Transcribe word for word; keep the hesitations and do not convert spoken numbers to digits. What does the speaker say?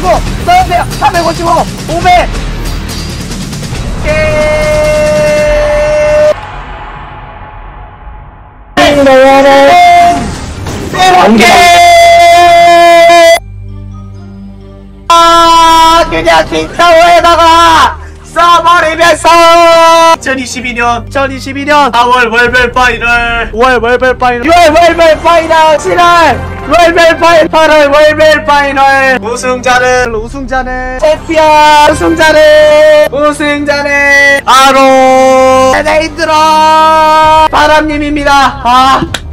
삼백오십오 써주세요. 삼백오십오 오백 아 그냥 킹타워에다가 써버리면서 이천이십이 년 이천이십이 년 사월 월별 파이널 오월 월별 파이널 유월 월별 파이널 칠월 월별 파이널 팔월 월별 파이널 우승자는 우승자는 챔피언 우승자는 우승자는 바로 네이드라 바람님입니다. 아